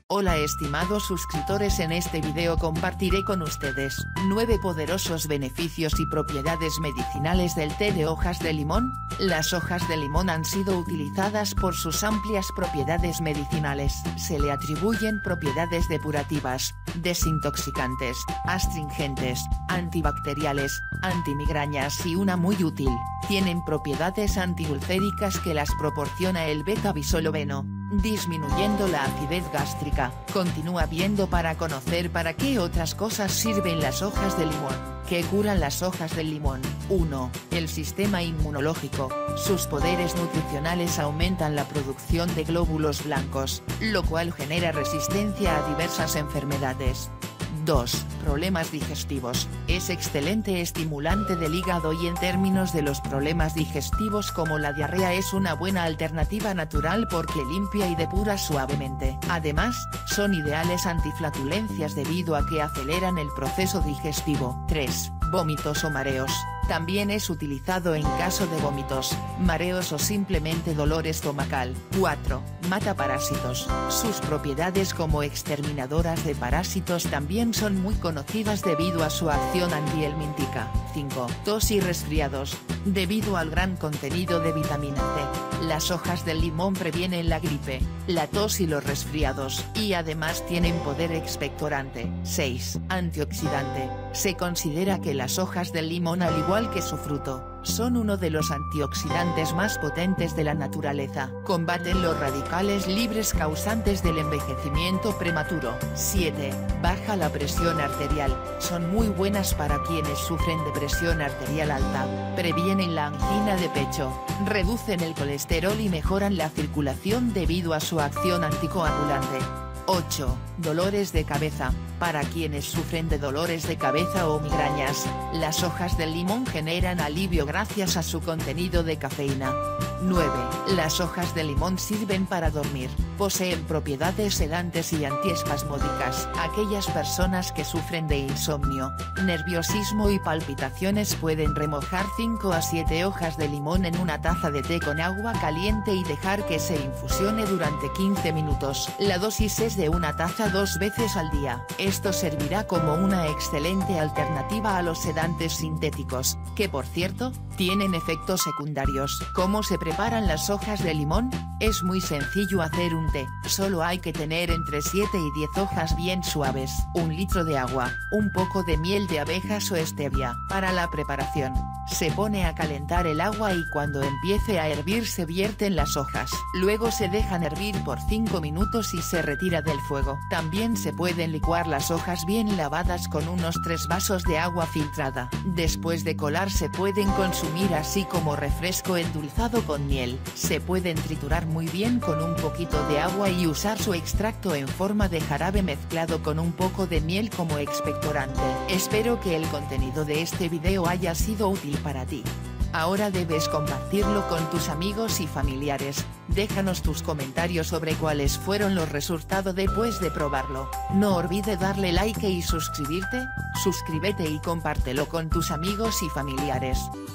Hola estimados suscriptores, en este video compartiré con ustedes 9 poderosos beneficios y propiedades medicinales del té de hojas de limón. Las hojas de limón han sido utilizadas por sus amplias propiedades medicinales. Se le atribuyen propiedades depurativas, desintoxicantes, astringentes, antibacteriales, antimigrañas y una muy útil, tienen propiedades antiulcéricas que las proporciona el beta-bisoloveno, disminuyendo la acidez gástrica. Continúa viendo para conocer para qué otras cosas sirven las hojas de limón. ¿Qué curan las hojas del limón? 1. El sistema inmunológico. Sus poderes nutricionales aumentan la producción de glóbulos blancos, lo cual genera resistencia a diversas enfermedades. 2. Problemas digestivos. Es excelente estimulante del hígado y en términos de los problemas digestivos como la diarrea es una buena alternativa natural porque limpia y depura suavemente. Además, son ideales antiflatulencias debido a que aceleran el proceso digestivo. 3. Vómitos o mareos. También es utilizado en caso de vómitos, mareos o simplemente dolor estomacal. 4. Mata parásitos. Sus propiedades como exterminadoras de parásitos también son muy conocidas debido a su acción antihelmíntica. 5. Tos y resfriados. Debido al gran contenido de vitamina C, las hojas del limón previenen la gripe, la tos y los resfriados, y además tienen poder expectorante. 6. Antioxidante. Se considera que las hojas del limón, al igual que su fruto, son uno de los antioxidantes más potentes de la naturaleza. Combaten los radicales libres causantes del envejecimiento prematuro. 7. Baja la presión arterial. Son muy buenas para quienes sufren de presión arterial alta. Previenen la angina de pecho, reducen el colesterol y mejoran la circulación debido a su acción anticoagulante. 8. Dolores de cabeza. Para quienes sufren de dolores de cabeza o migrañas, las hojas del limón generan alivio gracias a su contenido de cafeína. 9. Las hojas de limón sirven para dormir. Poseen propiedades sedantes y antiespasmódicas. Aquellas personas que sufren de insomnio, nerviosismo y palpitaciones pueden remojar 5 a 7 hojas de limón en una taza de té con agua caliente y dejar que se infusione durante 15 minutos. La dosis es de una taza 2 veces al día. Esto servirá como una excelente alternativa a los sedantes sintéticos, que por cierto, tienen efectos secundarios. ¿Cómo se preparan las hojas de limón? Es muy sencillo hacer un té, solo hay que tener entre 7 y 10 hojas bien suaves, 1 litro de agua, un poco de miel de abejas o stevia. Para la preparación, se pone a calentar el agua y cuando empiece a hervir se vierten las hojas. Luego se dejan hervir por 5 minutos y se retira del fuego. También se pueden licuar las hojas bien lavadas con unos 3 vasos de agua filtrada. Después de colar se pueden consumir así como refresco endulzado con miel. Se pueden triturar muy bien con un poquito de agua y usar su extracto en forma de jarabe mezclado con un poco de miel como expectorante. Espero que el contenido de este video haya sido útil para ti. Ahora debes compartirlo con tus amigos y familiares. Déjanos tus comentarios sobre cuáles fueron los resultados después de probarlo. No olvide darle like y suscribirte. Suscríbete y compártelo con tus amigos y familiares.